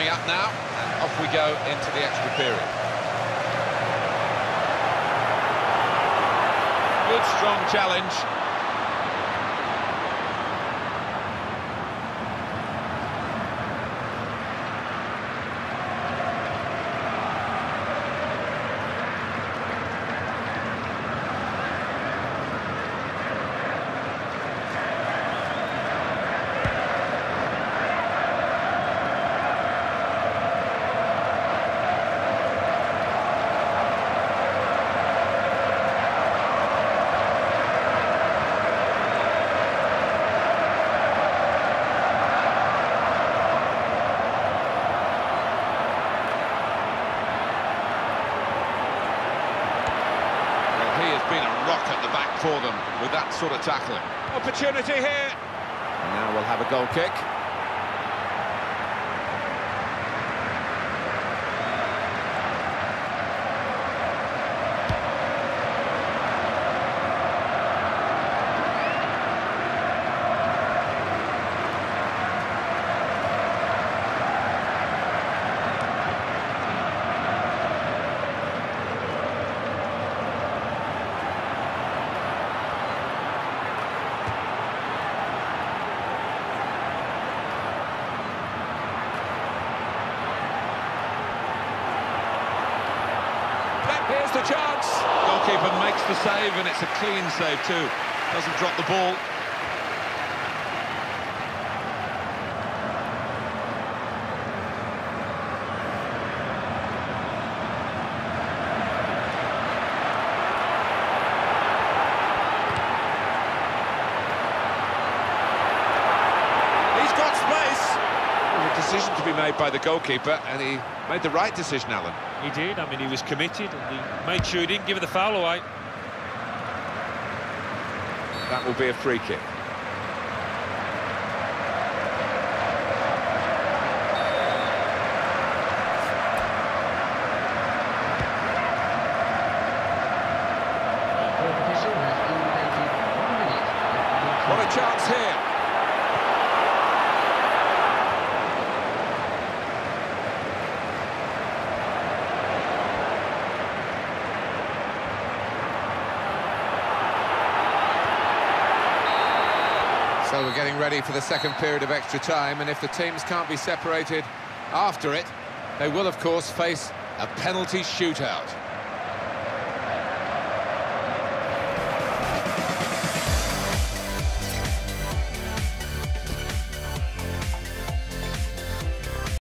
coming up now, and off we go into the extra period. Good, strong challenge. Been a rock at the back for them with that sort of tackling. Opportunity here. And now we'll have a goal kick. Here's the chance. Goalkeeper makes the save, and it's a clean save too. Doesn't drop the ball. He's got space. A decision to be made by the goalkeeper, and he made the right decision, Alan. He did. I mean, he was committed, and he made sure he didn't give it the foul away. That will be a free kick. What a chance here. So we're getting ready for the second period of extra time, and if the teams can't be separated after it, they will, of course, face a penalty shootout.